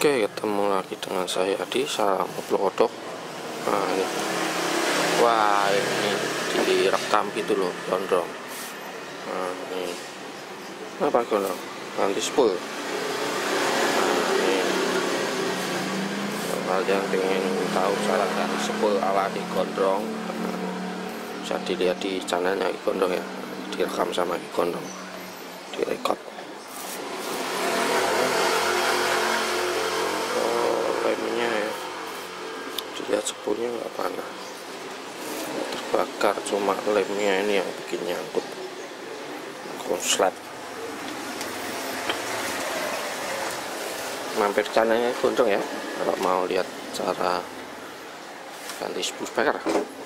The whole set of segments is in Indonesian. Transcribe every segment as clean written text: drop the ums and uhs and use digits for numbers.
Oke, ketemu lagi dengan saya di Salam Odok. Nah ini, wah ini direkam gitu loh, gondrong. Nah ini, apa gondrong? Ganti spool. Nah ini, kalau kalian pengen tahu cara ganti spool ala di gondrong, bisa dilihat di channelnya Ki Gondrong ya, direkam sama Ki Gondrong, direkod. Lihat spoolnya nggak panas, terbakar, cuma lemnya ini yang bikin nyangkut konslet. Mampir channelnya Gondrong ya kalau mau lihat cara ganti spool speaker.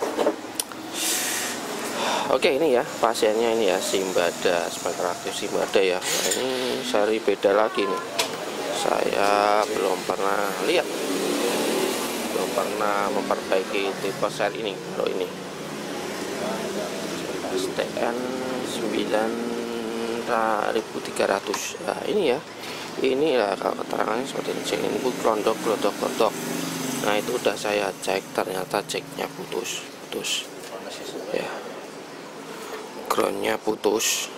Oke, ini ya pasiennya, ini ya Simbada, speaker aktif Simbada ya. Nah, ini seri beda lagi nih, saya belum pernah lihat, belum pernah memperbaiki tipe seri ini. Kalau ini STN 9300. Nah ini ya, ini lah kalau keterangannya seperti ini klondok. Nah itu udah saya cek, ternyata ceknya putus ya, groundnya putus.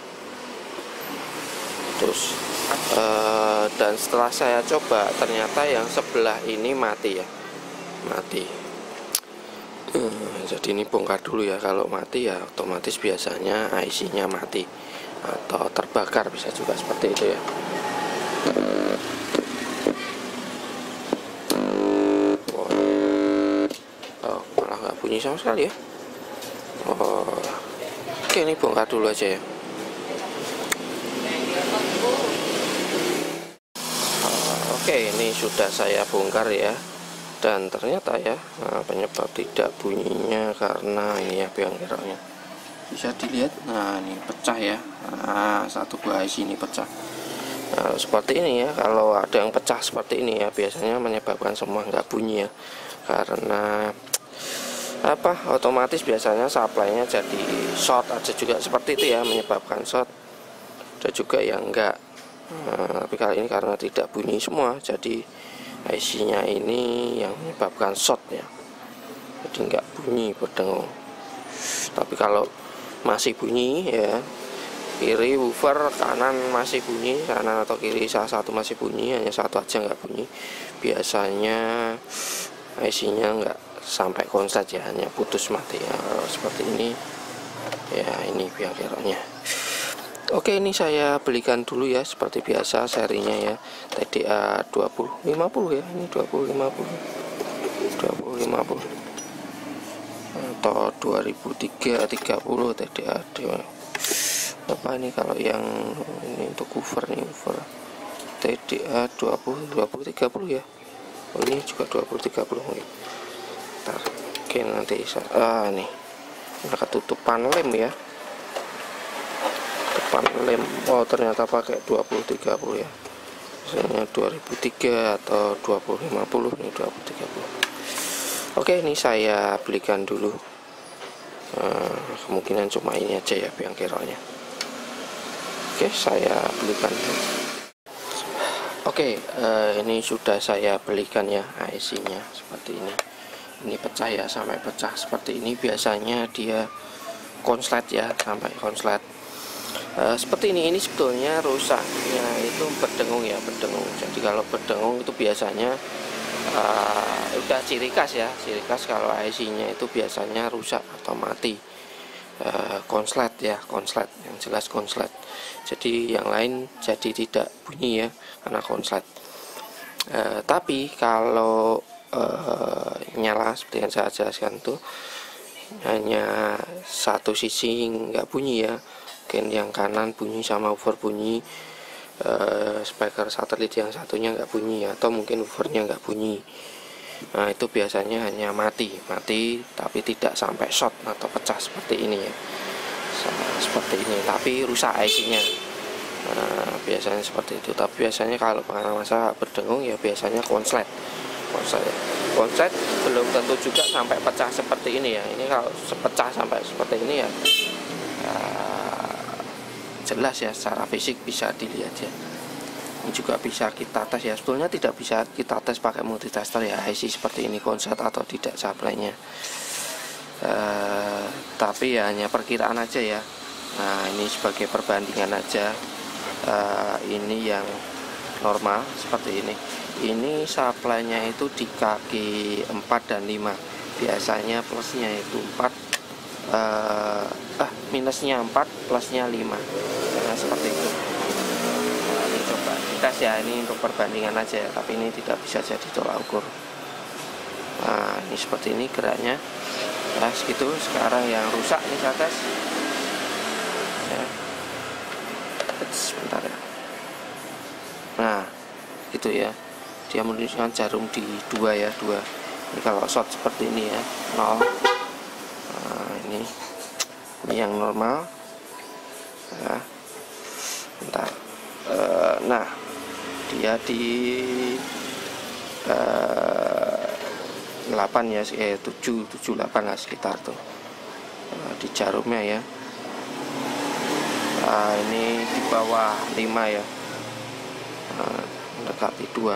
Dan setelah saya coba, ternyata yang sebelah ini mati ya, jadi ini bongkar dulu ya. Kalau mati ya otomatis biasanya IC nya mati atau terbakar, bisa juga seperti itu ya. Oh malah nggak bunyi sama sekali ya. Oke, ini bongkar dulu aja ya. Oke, ini sudah saya bongkar ya. Dan ternyata ya, penyebab tidak bunyinya karena ini ya biang keroknya bisa dilihat. Nah ini pecah ya, satu buah IC ini pecah. Nah, seperti ini ya, kalau ada yang pecah seperti ini ya, biasanya menyebabkan semua nggak bunyi ya, karena apa, otomatis biasanya supply-nya jadi short aja juga, seperti itu ya, menyebabkan short. Ada juga yang enggak, tapi kali ini karena tidak bunyi semua, jadi IC nya ini yang menyebabkan short ya, jadi nggak bunyi berdengung. Tapi kalau masih bunyi ya, kiri woofer, kanan masih bunyi, kanan atau kiri salah satu masih bunyi, hanya satu aja nggak bunyi, biasanya IC nya nggak sampai konslet ya, hanya putus mati ya. Seperti ini ya, ini biang keroknya. Oke, ini saya belikan dulu ya, seperti biasa serinya ya, TDA 2050 ya, ini 2050 atau 2030 TDA. Apa ini kalau yang ini untuk cover nih, cover TDA 2030 ya. Oh, ini juga 2030 mungkin. Ntar, oke nanti nih ketutupan lem ya, depan lem. Oh ternyata pakai 2030 ya, misalnya 2003 atau 2050, ini 2030. Oke, ini saya belikan dulu. Kemungkinan cuma ini aja ya biang keroknya. Oke, saya belikan. Oke, ini sudah saya belikan ya IC nya seperti ini. Ini pecah ya, sampai pecah seperti ini. Biasanya dia konslet ya, sampai konslet. Seperti ini sebetulnya rusaknya itu berdengung ya, berdengung. Jadi kalau berdengung itu biasanya udah ciri khas ya, ciri khas kalau IC nya itu biasanya rusak atau mati. Konslet ya, konslet yang jelas konslet. Jadi yang lain jadi tidak bunyi ya, karena konslet. Tapi kalau nyala seperti yang saya jelaskan tuh, hanya satu sisi nggak bunyi ya, mungkin yang kanan bunyi sama woofer bunyi, speaker satelit yang satunya nggak bunyi, atau mungkin woofernya nggak bunyi. Nah itu biasanya hanya mati tapi tidak sampai short atau pecah seperti ini ya, seperti ini, tapi rusak IC nya. Biasanya seperti itu. Tapi biasanya kalau pengalaman saya berdengung ya, biasanya konslet belum tentu juga sampai pecah seperti ini ya. Ini kalau pecah sampai seperti ini ya, jelas ya, secara fisik bisa dilihat ya. Ini juga bisa kita tes ya. Sebetulnya tidak bisa kita tes pakai multitester ya, IC seperti ini konslet atau tidak supply-nya. Tapi ya hanya perkiraan aja ya. Nah, ini sebagai perbandingan aja. Ini yang normal seperti ini. Ini supply-nya itu di kaki 4 dan 5. Biasanya plusnya itu 4, minusnya 4, plusnya 5. Nah, seperti itu. Nah, ini coba tes ya, ini untuk perbandingan aja ya, tapi ini tidak bisa jadi tolak ukur. Nah, ini seperti ini geraknya. Nah, segitu. Sekarang yang rusak ini saya tes. Ya. Sebentar ya. Nah, gitu ya. Dia menunjukkan jarum di 2 ya, 2. Ini kalau short seperti ini ya, 0. Nah, ini yang normal. Nah, bentar. Nah, dia di 8 ya, 7, 8 lah sekitar tuh. Di jarumnya ya. Nah, ini di bawah 5 ya. Mendekati 2.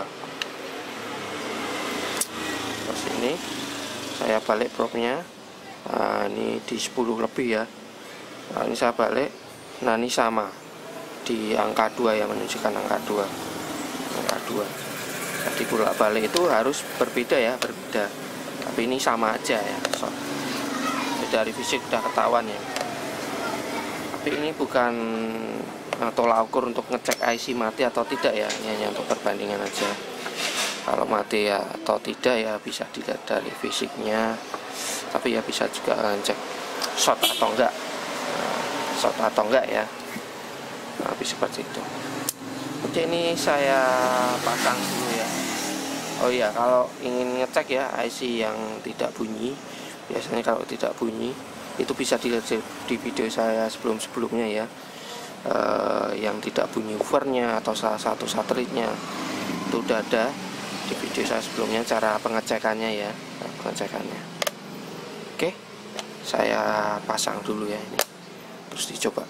Terus ini saya balik probnya. Nah, ini di 10 lebih ya. Nah, ini saya balik. Nah, ini sama di angka 2 ya, menunjukkan angka 2. Angka 2. Jadi bolak balik itu harus berbeda ya, berbeda. Tapi ini sama aja ya. So, dari fisik udah ketahuan ya. Tapi ini bukan tolak ukur untuk ngecek IC mati atau tidak ya, ini hanya untuk perbandingan aja. Kalau mati ya atau tidak ya bisa dilihat dari fisiknya, tapi ya bisa juga ngecek short atau enggak, short atau enggak ya. Tapi seperti itu. Oke, ini saya pasang dulu ya. Oh iya, kalau ingin ngecek ya IC yang tidak bunyi, biasanya kalau tidak bunyi itu bisa dilihat di video saya sebelum-sebelumnya ya. Yang tidak bunyi woofernya atau salah satu satelitnya itu udah ada di video saya sebelumnya, cara pengecekannya ya, pengecekannya. Oke, saya pasang dulu ya ini, terus dicoba.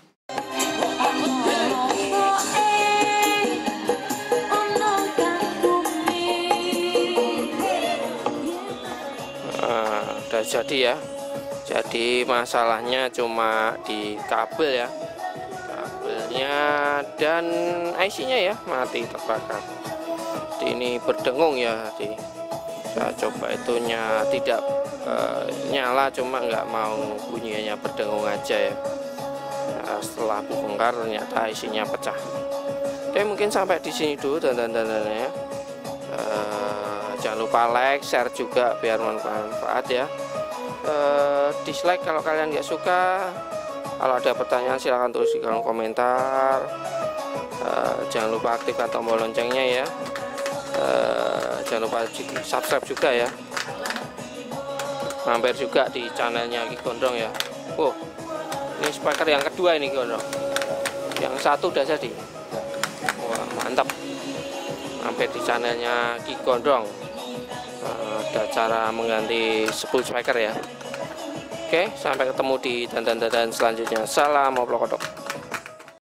Udah jadi ya. Jadi masalahnya cuma di kabel ya, kabelnya dan IC-nya ya, mati terbakar. Ini berdengung ya. Saya coba itunya tidak nyala, cuma nggak mau bunyi, hanya berdengung aja ya. Nah, setelah bongkar ternyata IC-nya pecah. Oke, mungkin sampai di sini dulu dandan-dandannya. Jangan lupa like, share juga biar bermanfaat ya. Dislike kalau kalian nggak suka. Kalau ada pertanyaan silahkan tulis di kolom komentar. Jangan lupa aktifkan tombol loncengnya ya. Jangan lupa subscribe juga ya. Mampir juga di channelnya Ki Gondrong ya. Oh, ini speaker yang kedua ini Gondrong. Yang satu udah jadi. Wah, mantap. Mampir di channelnya Ki Gondrong. Ada cara mengganti 10 speaker ya. Oke, sampai ketemu di dandan-dandan selanjutnya. Salam oplok kodok.